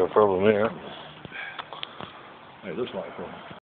got a problem there. It looks like a problem.